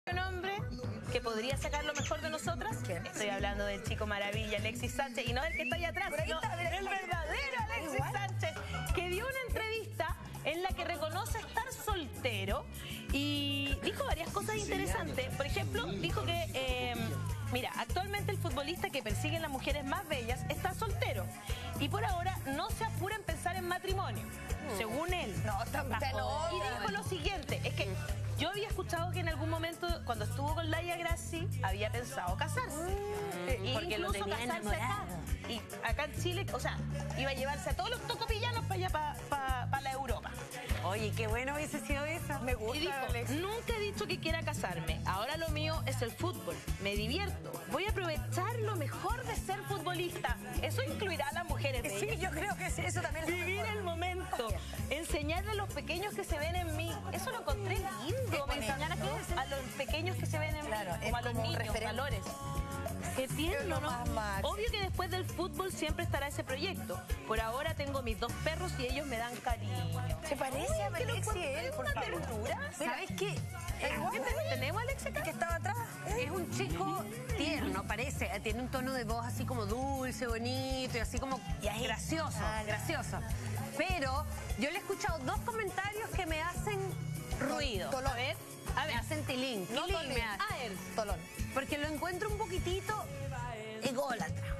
Un hombre que podría sacar lo mejor de nosotras. ¿Quién? Estoy hablando del chico maravilla, Alexis Sánchez, y no del que está ahí atrás, sino del verdadero Alexis Sánchez, que dio una entrevista en la que reconoce estar soltero y dijo varias cosas interesantes. Por ejemplo, dijo que, mira, actualmente el futbolista que persigue a las mujeres más bellas está soltero y por ahora no se apura en pensar en matrimonio, según él. Y dijo lo siguiente, es que yo había escuchado que en algún momento, cuando estuvo con Laia Grassi, había pensado casarse. Porque lo tenía enamorado. Y acá en Chile, o sea, iba a llevarse a todos los tocopillanos para allá, para la Europa. Oye, qué bueno hubiese sido eso. Me gusta, Y dijo, Alex. nunca he dicho que quiera casarme. Ahora lo mío es el fútbol. Me divierto. Voy a aprovechar lo mejor de ser futbolista. Eso incluirá a las mujeres bellas. Sí, yo creo que sí, eso también es Vivir el momento. Enseñarle a los pequeños que se ven en mí. Eso lo encontré lindo. Me enseñar a los pequeños que se ven en mí. Claro, como a es los como un niños, referente. valores. Qué tierno, Es lo ¿no? más máximo. Obvio que después del fútbol siempre estará ese proyecto. Por ahora tengo mis 2 perros y ellos me dan cariño. ¿Se parece a Alexis él, por una favor? ternura. ¿Sabes qué? ¿Tenemos a Alex acá? ¿Que estaba atrás? Es un chico tierno, parece. Tiene un tono de voz así como dulce, bonito y así como Y ahí- gracioso, Ah, gracioso. Pero yo le he escuchado 2 comentarios que me hacen ruido. Tolón. Me hacen tilín. No Tilín Tolín. me hace. A ver, Tolón. Porque lo encuentro un poquitito ególatra.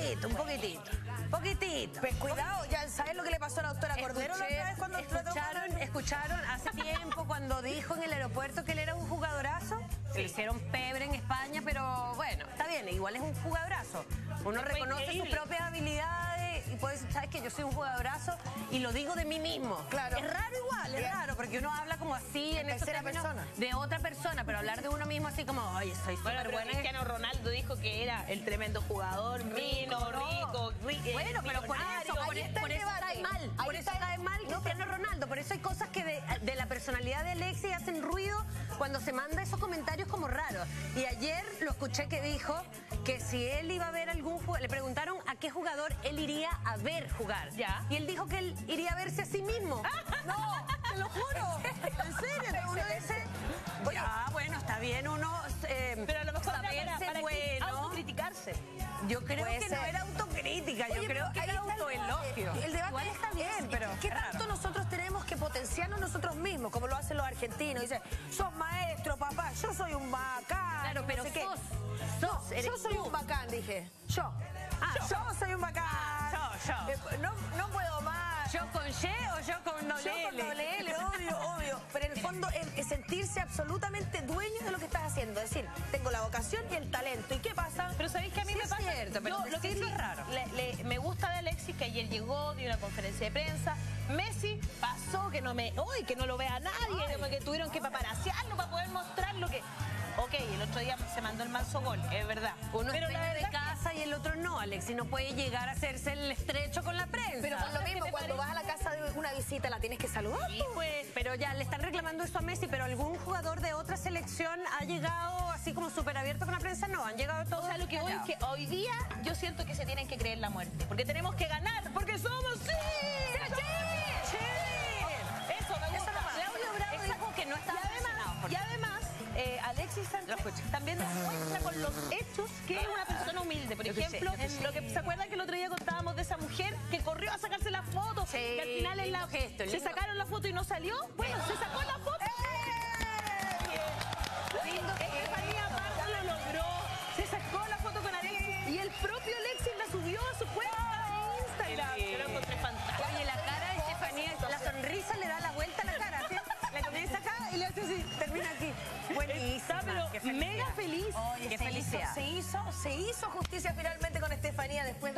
Un poquitito. Pues cuidado, ya sabes lo que le pasó a la doctora Cordero la otra vez cuando Escucharon hace tiempo cuando dijo en el aeropuerto que él era un jugadorazo. Le hicieron pebre en España, pero bueno, está bien, igual es un jugadorazo. Uno Fue reconoce sus increíble. propias habilidades y puede decir, ¿sabes qué? Yo soy un jugadorazo y lo digo de mí mismo. Claro. Es raro igual, es Bien. raro, porque uno habla como así en tercera estos términos persona. de otra persona, pero hablar de uno mismo así como, oye, soy Bueno, súper pero buena. Cristiano Ronaldo dijo que era el tremendo jugador, rico. Bueno, pero por eso, ahí está el debate. cae mal. Ahí Por eso está el- cae mal No, Cristiano Ronaldo. Por eso hay cosas que de la personalidad de Alexis hacen ruido cuando se manda esos comentarios como raros. Y ayer lo escuché que dijo que si él iba a ver algún jugador, le preguntaron a qué jugador él iría a ver jugar. Ya. Y él dijo que él iría a verse a sí mismo. No, te lo juro. ¿En serio? Entonces uno dice, ya, bueno, está bien uno Pero a lo mejor saberse para bueno. autocriticarse. Yo creo Puede que ser. no era autocrítica, Oye, yo creo pero que ahí era está el autoelogio. debate. El debate Igual está bien, pero ¿qué es tanto raro. nosotros tenemos que potenciarnos nosotros mismos, como lo hacen los argentinos? Dicen, sos maestro, papá, yo soy un bacán. Claro, no pero sé qué. sos, eres Yo soy tú. un bacán, dije. Yo. Yo soy un bacán. yo. No puedo más. ¿Yo con Y o yo con doble Yo con L? doble L, obvio. Pero en el fondo es sentirse absolutamente dueño de lo que estás haciendo. Es decir, tengo la vocación y el talento. ¿Y qué pasa? Pero ¿sabéis que a mí Sí, me es pasa? cierto, pero Yo, lo que decirlo sí es raro. me gusta de Alexis, que ayer llegó, dio una conferencia de prensa. Messi pasó, que no lo vea nadie, como que tuvieron que paparasearlo para poder mostrar lo que... Ok, el otro día se mandó el manso gol, es verdad. Uno pero es la dueño de verdad casa y el otro no, Alexis. No puede llegar a hacerse el estrecho con la prensa. Pero por lo ¿Qué mismo, te cuando vas parece? a la casa de una visita, la tienes que saludar. sí, pues, Pero ya le están reclamando eso a Messi, pero algún jugador de otra selección ha llegado así como súper abierto con la prensa. No, han llegado todos. o sea, lo que voy es que hoy día yo siento que se tienen que creer la muerte. Porque tenemos que ganar, porque somos... ¡Sí! Eso me gusta. Claudio Bravo dijo que no estaba emocionado por Y además, Alexis Sánchez también demuestra con los hechos que es una persona humilde. Por ejemplo, lo que se acuerdan que el otro día contábamos de esa mujer que corrió a sacarse la foto, Sí, que al final en lindo gesto, se lindo. sacaron la foto y no salió. Bueno, se sacó la foto. Estefanía Parra lo logró. Se sacó la foto con Alexis y el propio Alexis la subió a su cuenta de Instagram. Yo lo encontré fantástico. Oye, la cara de Estefanía, la sonrisa le da la vuelta a la cara, ¿sí? Le comienza acá y le hace así, termina aquí. Buenísima. Está, pero qué felicidad. mega feliz. Oye, Qué se felicidad. hizo justicia finalmente con Estefanía después